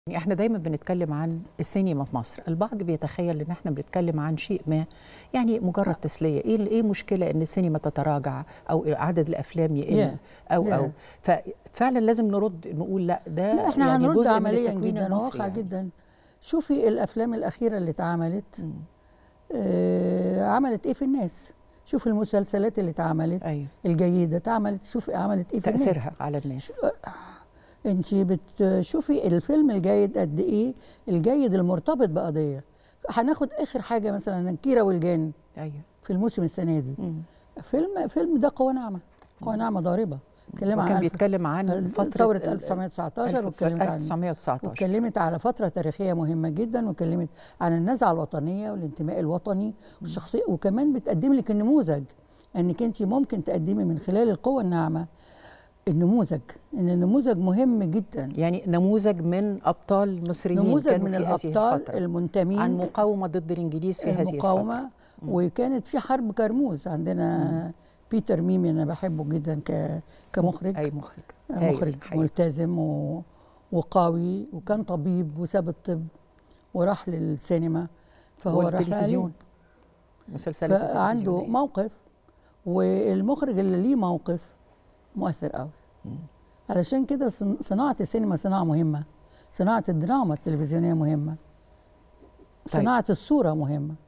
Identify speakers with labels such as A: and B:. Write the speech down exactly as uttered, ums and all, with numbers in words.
A: احنا دايما بنتكلم عن السينما في مصر، البعض بيتخيل ان احنا بنتكلم عن شيء ما يعني مجرد تسليه، ايه ايه مشكله ان السينما تتراجع او عدد الافلام يقل
B: yeah.
A: او
B: yeah.
A: او ففعلا لازم نرد نقول لا ده
B: لا احنا
A: يعني
B: هنرد
A: جزء
B: عمليا
A: من
B: جدا وواقع
A: يعني.
B: جدا. شوفي الافلام الاخيره اللي اتعملت آه عملت ايه في الناس، شوفي المسلسلات اللي اتعملت
A: أيوه.
B: الجيده اتعملت، شوفي عملت ايه في الناس،
A: تاثيرها على الناس.
B: انت بتشوفي الفيلم الجيد قد ايه، الجيد المرتبط بقضيه. هناخد اخر حاجه مثلا كيرة والجن
A: ايوه
B: في الموسم السنه دي. مم. فيلم فيلم ده قوه ناعمه، قوه ناعمه ضاربه.
A: كان
B: عن
A: بيتكلم عن فتره
B: ثوره ألف وتسعمائة وتسعة عشر
A: ألف وتسعمائة وتسعة عشر
B: واتكلمت على فتره تاريخيه مهمه جدا، واتكلمت عن النزعه الوطنيه والانتماء الوطني والشخصيه، وكمان بتقدم لك النموذج انك انت ممكن تقدمي من خلال القوه الناعمه النموذج، ان النموذج مهم جدا،
A: يعني نموذج من ابطال مصريين
B: نموذج
A: كانوا
B: من
A: في
B: الابطال
A: هذه
B: المنتمين
A: عن مقاومه ضد الانجليز في هذه الفتره.
B: المقاومه، وكانت في حرب كرموز عندنا. مم. بيتر ميمي انا بحبه جدا ك كمخرج،
A: اي مخرج
B: مخرج هاي ملتزم و... وقوي، وكان طبيب وساب الطب وراح للسينما، فهو
A: التلفزيون مسلسلات
B: عنده موقف، والمخرج اللي ليه موقف مؤثر قوي. علشان كده صناعة السينما صناعة مهمة، صناعة الدراما التلفزيونية مهمة، صناعة طيب. الصورة مهمة.